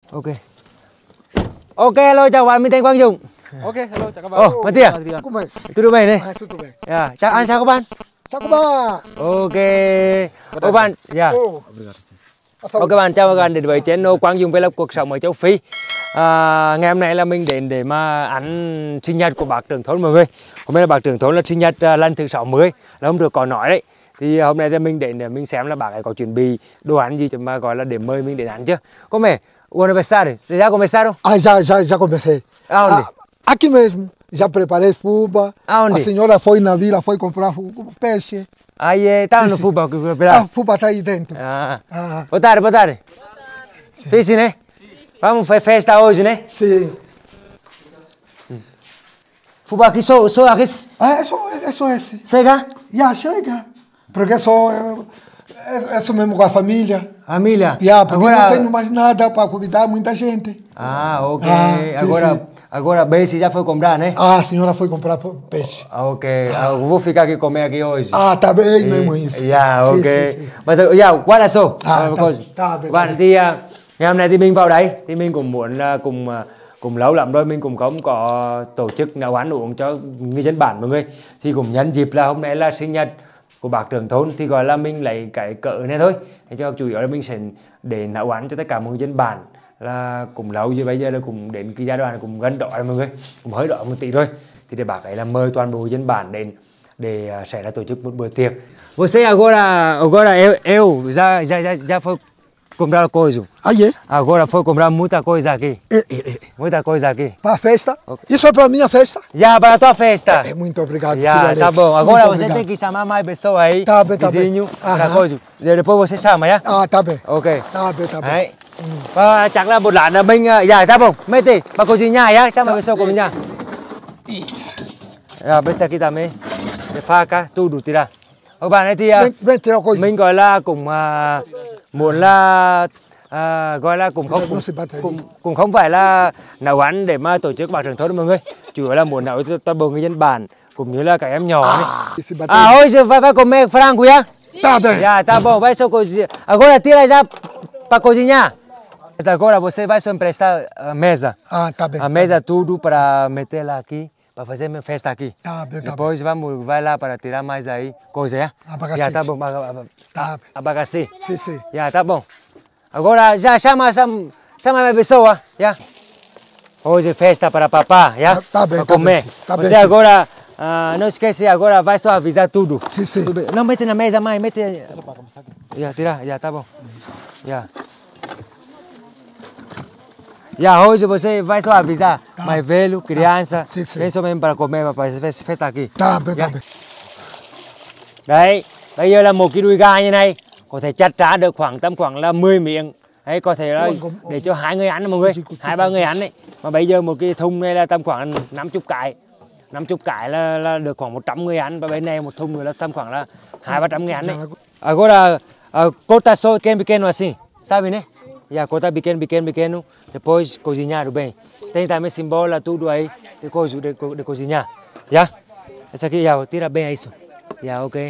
Ok. Ok, hello, chào bạn, mình tên Quang Dũng. Ok, hello, chào các bạn. Ồ, Matia. Tudo bem, né? Tudo bem. Yeah. Chào anh, chào các bạn. Chào các bạn. Ok. Các bạn, yeah. Saúde. Ok bạn, chào các bạn đến với channel Quang Dũng Vlog cuộc sống ở châu Phi. Ngày hôm nay là mình đến để mà ăn sinh nhật của bác trưởng thôn mọi người. Hôm nay là bác trưởng thôn là sinh nhật lần thứ 60, là hôm trước có nói đấy. Thì hôm nay thì mình đến để mình xem là bác ấy có chuẩn bị đồ ăn gì mà gọi là để mời mình đến ăn chưa. Come? O aniversário? Você já começaram? Já comecei. Aonde? Aqui mesmo. Já preparei fubá. Aonde? A senhora foi na vila, foi comprar peixe. Aí tá no fubá. A fubá tá aí dentro. Boa tarde, boa tarde. Fiz, né? Vamos fazer festa hoje, né? Sim. Fubá aqui só aqui. É só esse. Chega? Já chega. Porque é só mesmo com a família. Família? Porque não tenho mais nada para convidar muita gente. Ok. Sim. Agora bem, se já foi comprar, né? A senhora foi comprar peixe. Ok. Eu vou ficar aqui comer aqui hoje. Tá bem mesmo isso. Ok. Sim. Mas guarda só. Tá bem. Bạn thì ngày hôm nay thì mình vào đấy thì mình cũng muốn là cùng lâu lắm rồi mình cũng không có tổ chức nấu ăn uống cho người dân bản mọi người, thì cũng nhân dịp là hôm nay là sinh nhật của bác trưởng thôn thì gọi là mình lấy cái cỡ này thôi, thì cho chủ yếu là mình sẽ để nấu ăn cho tất cả mọi người dân bản, là cùng lâu như bây giờ là cùng đến cái giai đoạn cùng gần đó rồi mọi người, cũng hơi đỏ một tí thôi, thì để bác ấy là mời toàn bộ người dân bản đến để sẽ là tổ chức một bữa tiệc. Você agora eu já foi comprar coisa. Aí? Agora foi comprar muita coisa aqui. Muita coisa aqui. Para a festa? Okay. Isso é para a minha festa? Já, para a tua festa. Muito obrigado. Já, tá bom. Agora você tem que chamar mais pessoas aí. Tá bem, tá bem. Vizinho, para coisa. Depois você chama, já? Tá bem. Ok. Tá bem. Đấy. Và chắc là một lát là mình, dạ, tá bom. Mete, para cozinhar, já? Chama a pessoa cozinhar. Besta aqui também. De faca, tudo tirar. Các bạn ấy thì mình gọi là cũng muốn là gọi là cũng không phải là nấu ăn để mà tổ chức bác trưởng thôn mọi người, chủ yếu là muốn nấu cho toàn bộ người dân bản cũng như là các em nhỏ này. Hoje vai comer frango, já? Tá bem. Já, tá bom. Vai só cozinhar. Agora tira já para cozinhar. Agora você vai só emprestar a mesa. Tá bem. A mesa tudo para meter lá aqui. Para fazer minha festa aqui. Tá bem. Depois vai lá para tirar mais aí coisa, já? Já, tá bom. Abacaxi. Sim. Já, tá bom. Agora já chama a pessoa, já? Hoje festa para papá, já? Tá bem. Para comer. Tá bem. Você agora, não esquece, agora vai só avisar tudo. Sim. Não, mete na mesa, mãe, mete. Já, tira, já, tá bom. Já. Já, hoje você vai só avisar, mais velho, criança, vem só mesmo para comer, para fazer festa aqui. Tá bem. Đấy, bây giờ là một cái đùi gà như này, có thể chặt trả được khoảng là 10 miếng. Đấy, có thể là để cho 2 người ăn mọi người, 2-3 người ăn đấy. Mà bây giờ một cái thùng này là tầm khoảng 50 cái. 50 cái là được khoảng 100 người ăn, và bên này một thùng nữa là tầm khoảng là 200-300 người ăn đấy. Agora, corta só pequeno assim, sabe, né? Já, corta pequeno, depois cozinhar bem. Tem também cebola, tudo aí, depois de cozinhar. Já? Essa aqui, já, tira bem isso. Já, ok.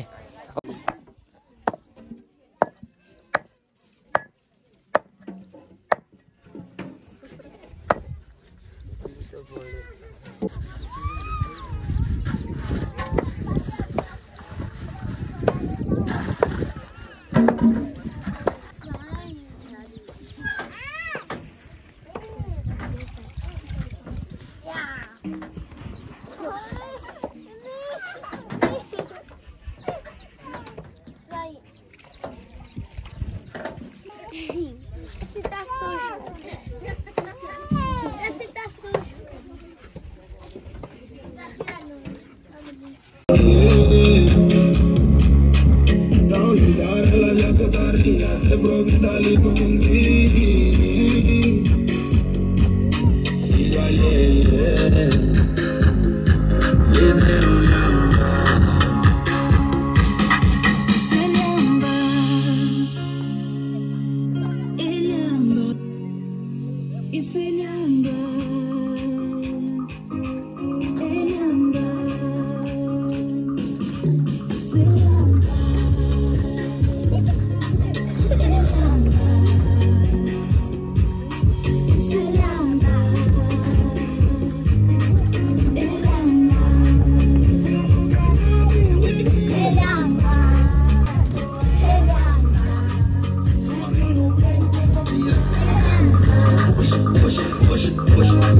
Esse tá sujo. Esse tá sujo.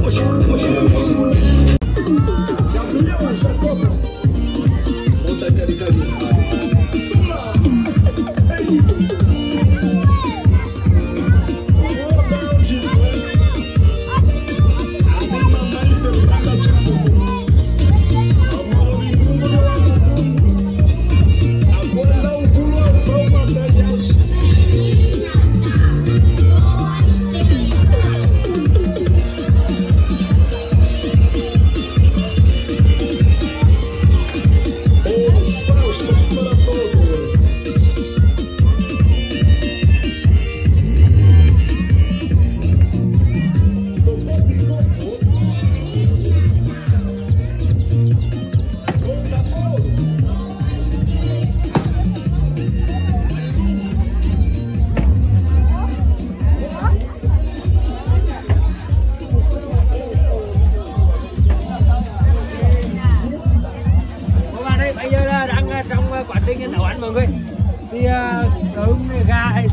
nấu ăn mọi người thì cơm gà hay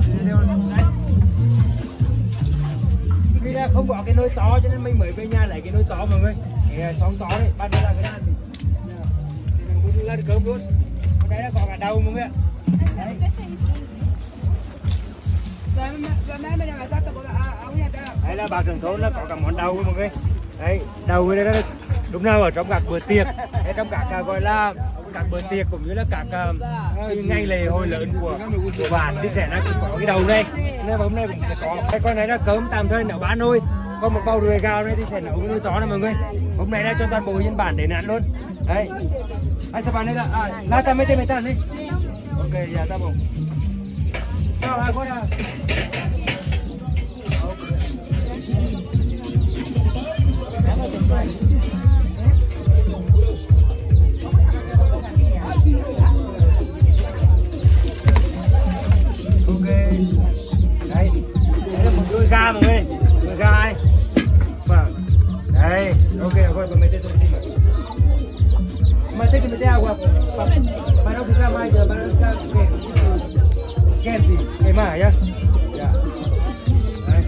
vì là không có cái nồi to cho nên mình mới về nhà lấy cái nồi to mọi người, cái xóm to đấy, ban đầu là cái này thì mình muốn lên cơm luôn. Ở đây là có cả đầu mọi người ạ. Đây là bà trưởng thôn là có cả món đầu mọi người. Đấy, đầu đây đó lúc nào ở trong các bữa tiệc, trong các gọi là các bữa tiệc cũng như là các ngày lễ hội lớn của bản thì sẽ là có cái đầu này. Nên hôm nay cũng sẽ có cái con này là cơm tạm thời nấu bán thôi. Còn một bầu rưỡi gạo này thì sẽ nấu cái nồi to này mọi người. Hôm nay là cho toàn bộ dân bản để ăn luôn. Đấy. Anh sẽ bán đây là ta mấy tên đi. Ok, dạ ta bông. Sao hai con nào? Đấy, đây là một đôi gà mọi người, đôi gà ấy. Vâng, đây, ok, rồi bọn mình tới xong xin rồi. Mà thích thì mình sẽ học à? Mà đâu thì ra mai giờ, mà đâu ra kèm gì, kèm mà nhá. Dạ. Đấy.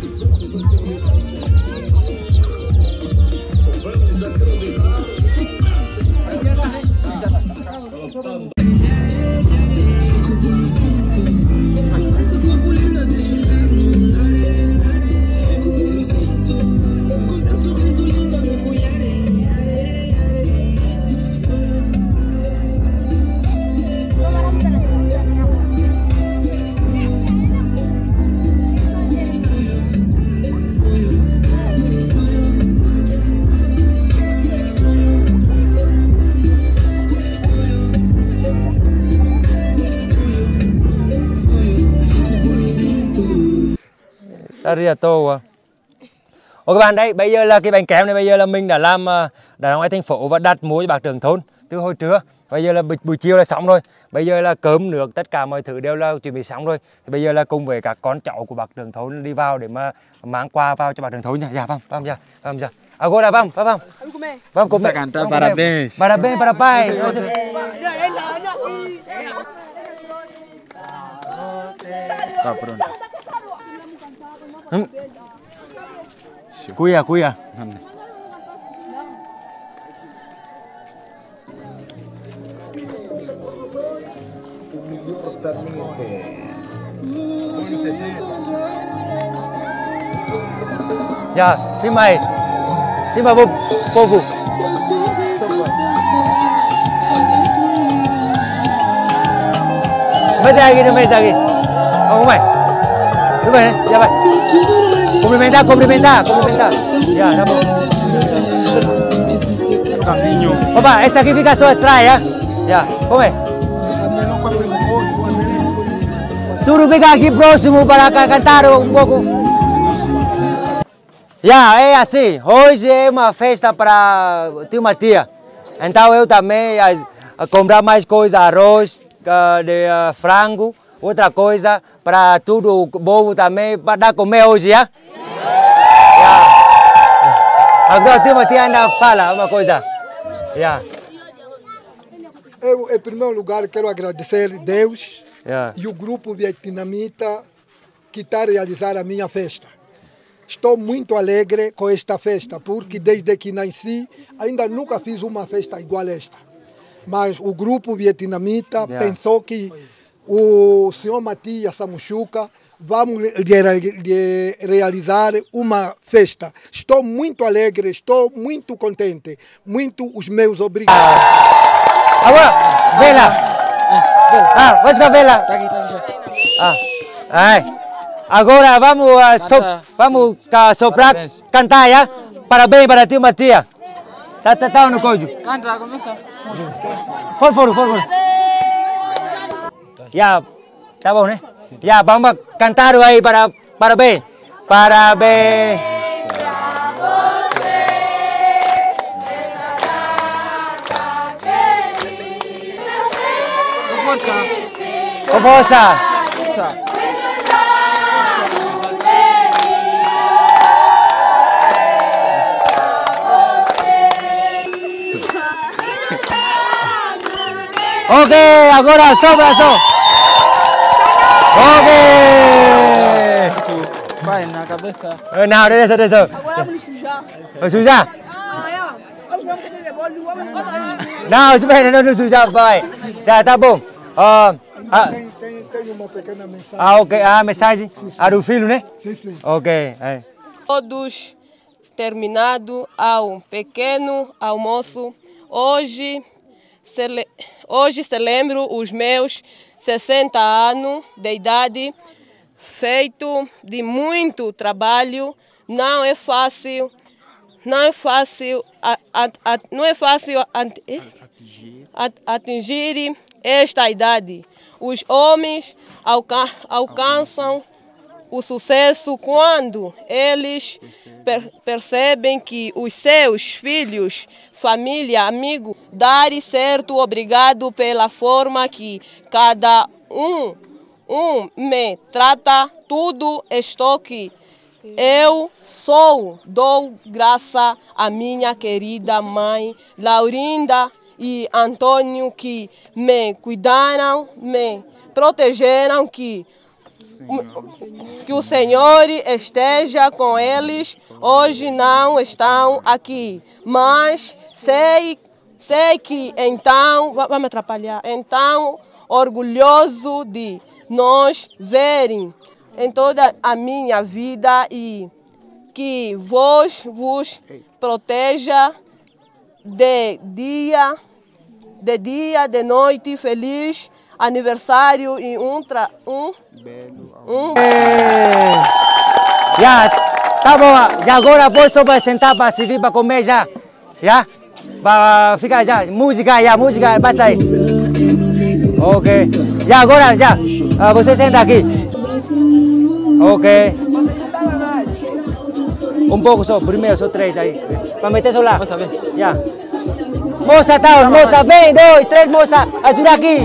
Arigato. Ok các bạn, đây bây giờ là cái bánh kem này, bây giờ là mình đã làm đã ngoài thành phố và đặt mua cho bác trưởng thôn từ hồi trưa. Bây giờ là buổi chiều là xong rồi. Bây giờ là cơm nước tất cả mọi thứ đều là chuẩn bị xong rồi. Thì bây giờ là cùng với các con cháu của bác trưởng thôn đi vào để mà mang quà vào cho bác trưởng thôn nha. Dạ vâng dạ. Vâng dạ. Agora vamos. Vamos comer. Parabéns. Parabéns para pai. Tá pronto. Cuida. Ya, filma aí. Filma povo. Mete aqui no meio aqui. Vamos mày. Đúng rồi đấy, dạ vậy. Cumprimenta. Ya, tá bom. Papá, essa aqui fica só atrás, ya. Ya, come. Tudo fica aqui próximo para cantar um pouco. Já, é assim. Hoje é uma festa para tio Matia. Então eu também comprar mais coisa, arroz, de frango, outra coisa para tudo o povo também para dar comer hoje, já? Agora tio Matia ainda fala uma coisa. Já. Eu, em primeiro lugar, quero agradecer a Deus e o grupo vietnamita que está a realizar a minha festa. Estou muito alegre com esta festa, porque desde que nasci ainda nunca fiz uma festa igual a esta. Mas o grupo vietnamita pensou que o senhor Matias Samuchuca vamos realizar uma festa. Estou muito alegre, estou muito contente. Muito os meus obrigados. Agora, vela. Vamos com a vela. Agora vamos soprar, cantar, já? Parabéns para tio Matias. Tá no coisa. Canta, começa. For. Já, tá bom, né? Já, vamos cantar aí parabéns. Parabéns. Com força. Ok, agora sopra só. Ok. Vai na cabeça. Não, desce. Agora vamos sujar. Vamos sujar? Nós vamos ter de bola. Não, espera, não sujar, vai. Já, tá bom. Tem uma pequena mensagem. Ok, a mensagem do filho, né? Sim. Ok. Todos terminado ao pequeno almoço. Hoje celebro os meus 60 anos de idade, feito de muito trabalho. Não é fácil atingir esta idade. Os homens alcançam o sucesso quando eles percebem que os seus filhos, família, amigos, dar certo. Obrigado pela forma que cada um me trata. Tudo estou que eu dou graça à minha querida mãe Laurinda e Antônio, que me cuidaram, me protegeram, que o Senhor esteja com eles. Hoje não estão aqui, mas sei que então, vai me atrapalhar, então orgulhoso de nos verem em toda a minha vida, e que vos proteja de dia, de noite. Feliz aniversário e Já, tá bom. Já agora posso sentar para servir para comer já. Já? Fica já. Música, passa aí. Ok. Já agora, já. Você senta aqui. Ok. Pouco só, primeiro, só 3 aí. Para meter só lá. Moça, vem. Já. Moça, vem, 2, 3, moça. Ajuda aqui.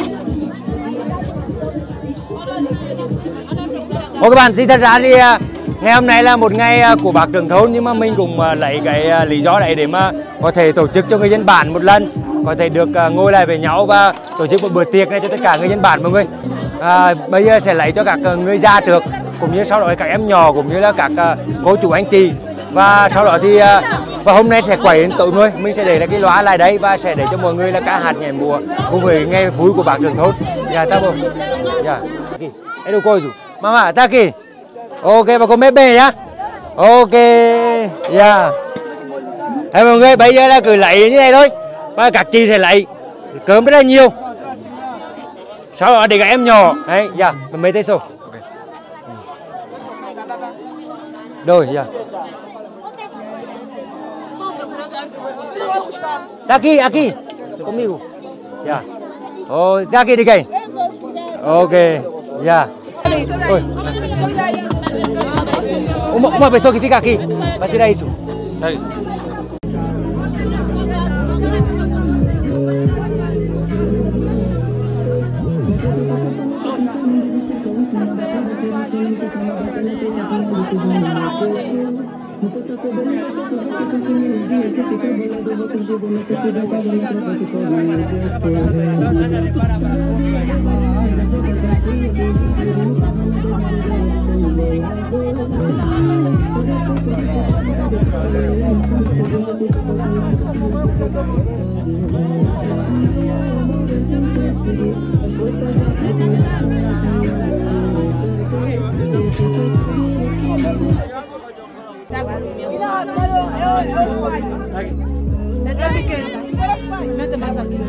Ok các bạn, thì thật ra thì ngày hôm nay là một ngày của bác trưởng thôn, nhưng mà mình cũng lấy cái lý do này để mà có thể tổ chức cho người dân bản một lần, có thể được ngồi lại với nhau và tổ chức một bữa tiệc này cho tất cả người dân bản mọi người. Bây giờ sẽ lấy cho các người già trước, cũng như sau đó các em nhỏ, cũng như là các cô chú anh chị, và sau đó thì và hôm nay sẽ quẩy đến tối người, mình sẽ để lại cái loa lại đấy và sẽ để cho mọi người là ca hát nhảy múa cùng với ngày vui của bác trưởng thôn. Dạ ta bố. Dạ. Em đâu coi rồi. Mama, ta kì. Ok, bà con bé bê nhá. Ok. Dạ. Thế mọi người, bây giờ là cứ lấy như này thôi. Và các chị sẽ lấy cơm rất là nhiều. Sau đó để các em nhỏ. Đấy, dạ. Mình mấy tay số. Rồi, dạ. Aqui. Comigo. Ya. Oh, ya aqui, diga aí. Ok. Ya. Oi. Uma pessoa que fica aqui para tirar isso. Aí. Para Mete más aquí.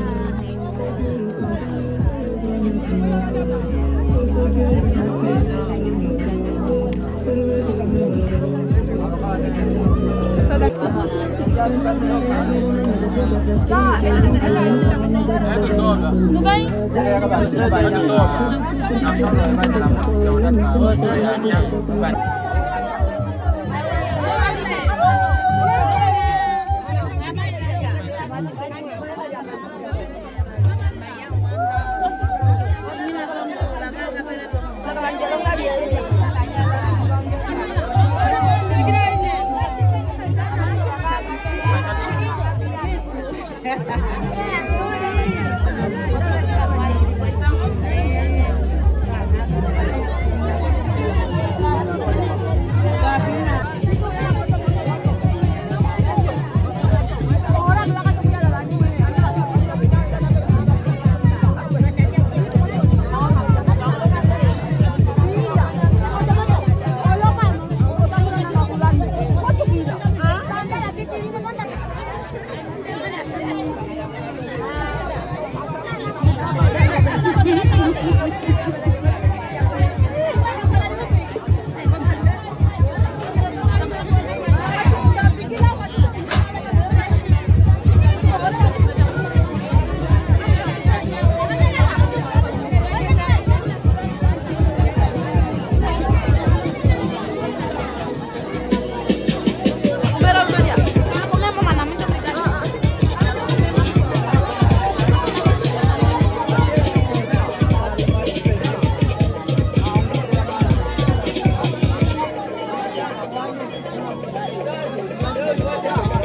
Thank you.